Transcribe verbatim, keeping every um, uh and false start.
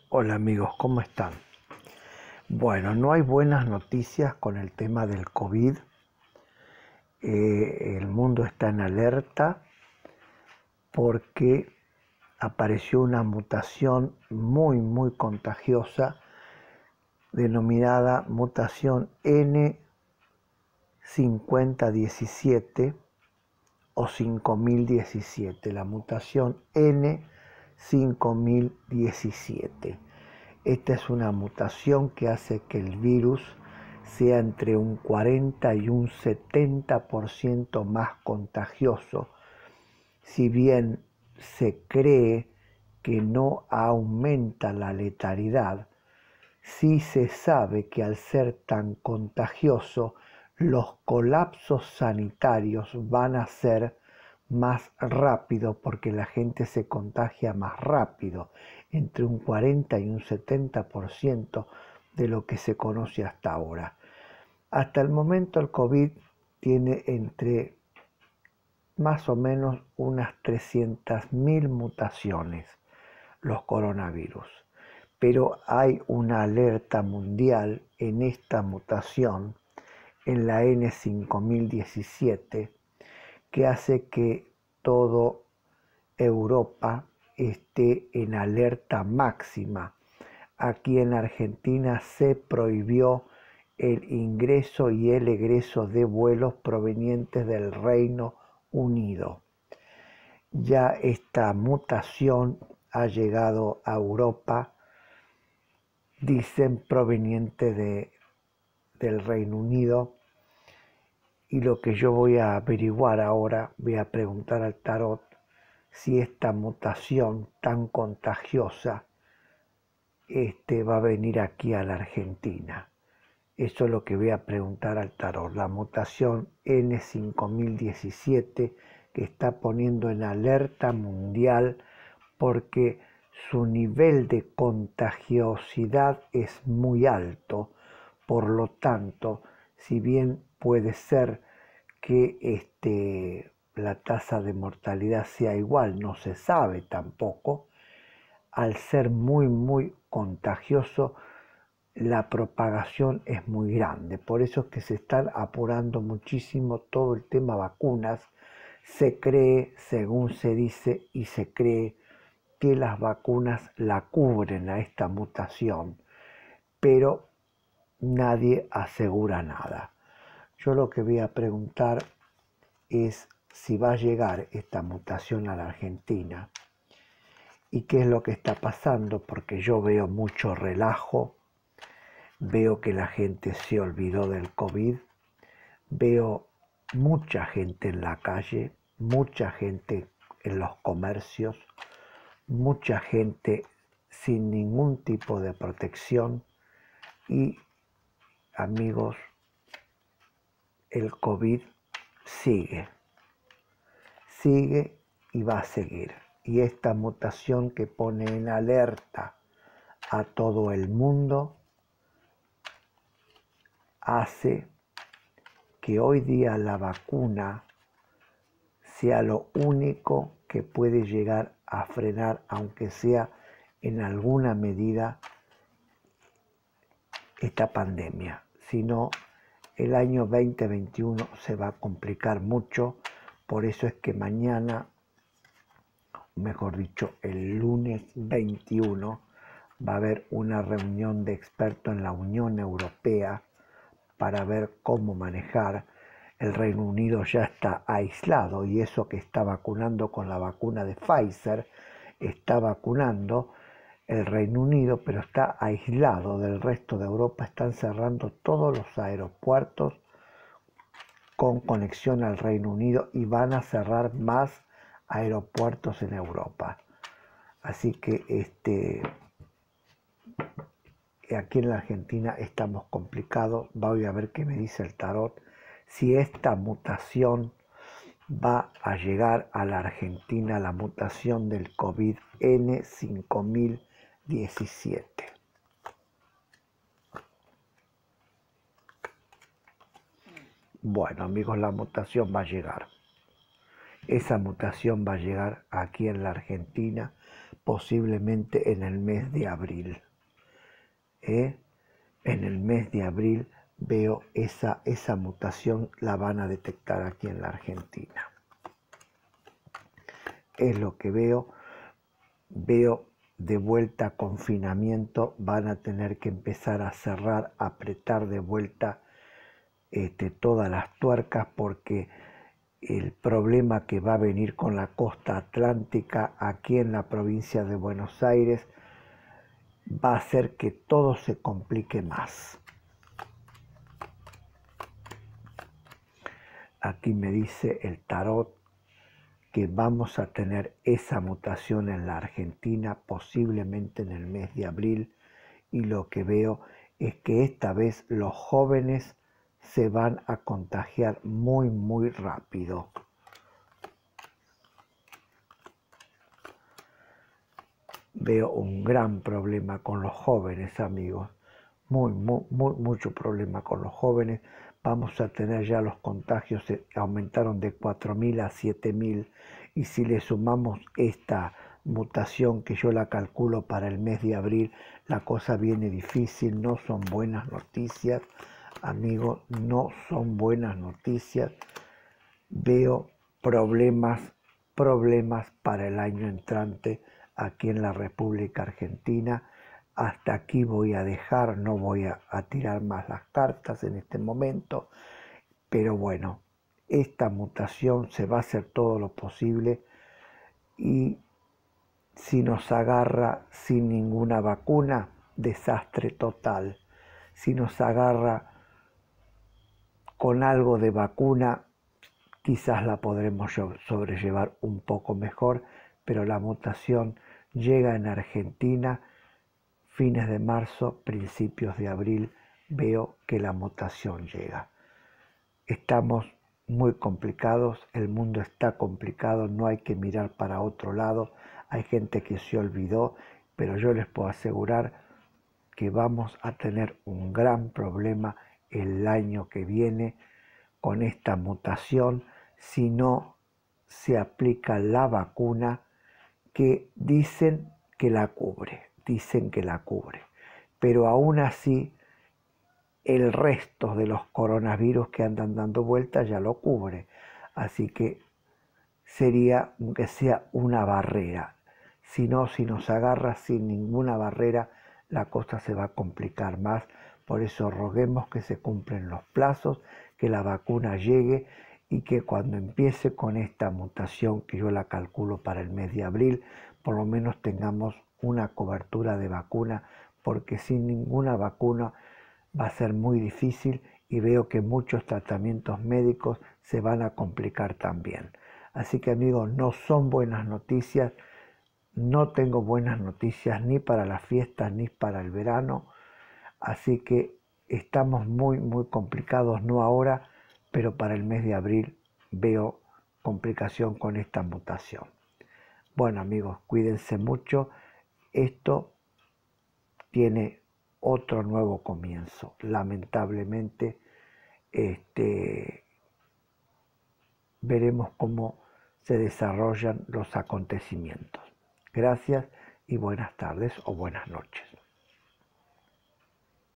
Hola amigos, ¿cómo están? Bueno, no hay buenas noticias con el tema del COVID. Eh, el mundo está en alerta porque apareció una mutación muy, muy contagiosa denominada mutación N cincuenta diecisiete o cinco mil diecisiete, la mutación N cinco mil diecisiete. Esta es una mutación que hace que el virus sea entre un cuarenta y un setenta por ciento más contagioso. Si bien se cree que no aumenta la letalidad, sí se sabe que al ser tan contagioso, los colapsos sanitarios van a ser más rápidos porque la gente se contagia más rápido, entre un cuarenta y un setenta por ciento de lo que se conoce hasta ahora. Hasta el momento el COVID tiene entre más o menos unas trescientas mil mutaciones, los coronavirus. Pero hay una alerta mundial en esta mutación, en la N cinco mil diecisiete, que hace que toda Europa esté en alerta máxima. Aquí en Argentina se prohibió el ingreso y el egreso de vuelos provenientes del Reino Unido. Ya esta mutación ha llegado a Europa, dicen proveniente de, del Reino Unido, y lo que yo voy a averiguar ahora, voy a preguntar al tarot si esta mutación tan contagiosa este, va a venir aquí a la Argentina. Eso es lo que voy a preguntar al tarot. La mutación N cinco mil diecisiete que está poniendo en alerta mundial porque su nivel de contagiosidad es muy alto. Por lo tanto, si bien puede ser que este, la tasa de mortalidad sea igual, no se sabe tampoco, al ser muy, muy contagioso, la propagación es muy grande. Por eso es que se están apurando muchísimo todo el tema vacunas. Se cree, según se dice y se cree, que las vacunas la cubren a esta mutación, pero nadie asegura nada. Yo lo que voy a preguntar es si va a llegar esta mutación a la Argentina y qué es lo que está pasando, porque yo veo mucho relajo, veo que la gente se olvidó del COVID, veo mucha gente en la calle, mucha gente en los comercios, mucha gente sin ningún tipo de protección y, amigos, el COVID sigue, sigue y va a seguir. Y esta mutación que pone en alerta a todo el mundo hace que hoy día la vacuna sea lo único que puede llegar a frenar, aunque sea en alguna medida, esta pandemia. Si no, el año veinte veintiuno se va a complicar mucho. Por eso es que mañana, mejor dicho, el lunes veintiuno, va a haber una reunión de expertos en la Unión Europea para ver cómo manejar. El Reino Unido ya está aislado y eso que está vacunando con la vacuna de Pfizer, está vacunando el Reino Unido, pero está aislado del resto de Europa. Están cerrando todos los aeropuertos con conexión al Reino Unido y van a cerrar más aeropuertos en Europa. Así que este, aquí en la Argentina estamos complicados. Voy a ver qué me dice el tarot, si esta mutación va a llegar a la Argentina, la mutación del COVID N cinco mil diecisiete. Bueno, amigos, la mutación va a llegar. Esa mutación va a llegar aquí en la Argentina posiblemente en el mes de abril. ¿eh? En el mes de abril veo esa, esa mutación, la van a detectar aquí en la Argentina. Es lo que veo. Veo de vuelta a confinamiento, van a tener que empezar a cerrar, a apretar de vuelta este, todas las tuercas, porque el problema que va a venir con la costa atlántica aquí en la provincia de Buenos Aires va a hacer que todo se complique más. Aquí me dice el tarot que vamos a tener esa mutación en la Argentina posiblemente en el mes de abril, y lo que veo es que esta vez los jóvenes se van a contagiar muy muy rápido. Veo un gran problema con los jóvenes, amigos. Muy, muy, muy, mucho problema con los jóvenes. Vamos a tener ya los contagios, se aumentaron de cuatro mil a siete mil. Y si le sumamos esta mutación que yo la calculo para el mes de abril, la cosa viene difícil. No son buenas noticias, amigos, no son buenas noticias. Veo problemas, problemas para el año entrante aquí en la República Argentina. Hasta aquí voy a dejar, no voy a, a tirar más las cartas en este momento, pero bueno, esta mutación se va a hacer todo lo posible, y si nos agarra sin ninguna vacuna, desastre total. Si nos agarra con algo de vacuna, quizás la podremos sobrellevar un poco mejor, pero la mutación llega en Argentina fines de marzo, principios de abril. Veo que la mutación llega. Estamos muy complicados, el mundo está complicado, no hay que mirar para otro lado. Hay gente que se olvidó, pero yo les puedo asegurar que vamos a tener un gran problema el año que viene con esta mutación si no se aplica la vacuna, que dicen que la cubre, dicen que la cubre, pero aún así el resto de los coronavirus que andan dando vueltas ya lo cubre, así que sería que sea una barrera. Si no, si nos agarra sin ninguna barrera, la cosa se va a complicar más. Por eso roguemos que se cumplen los plazos, que la vacuna llegue, y que cuando empiece con esta mutación, que yo la calculo para el mes de abril, por lo menos tengamos una cobertura de vacuna, porque sin ninguna vacuna va a ser muy difícil, y veo que muchos tratamientos médicos se van a complicar también. Así que, amigos, no son buenas noticias. No tengo buenas noticias ni para las fiestas ni para el verano. Así que estamos muy, muy complicados, no ahora, pero para el mes de abril veo complicación con esta mutación. Bueno, amigos, cuídense mucho. Esto tiene otro nuevo comienzo. Lamentablemente, este, veremos cómo se desarrollan los acontecimientos. Gracias y buenas tardes o buenas noches.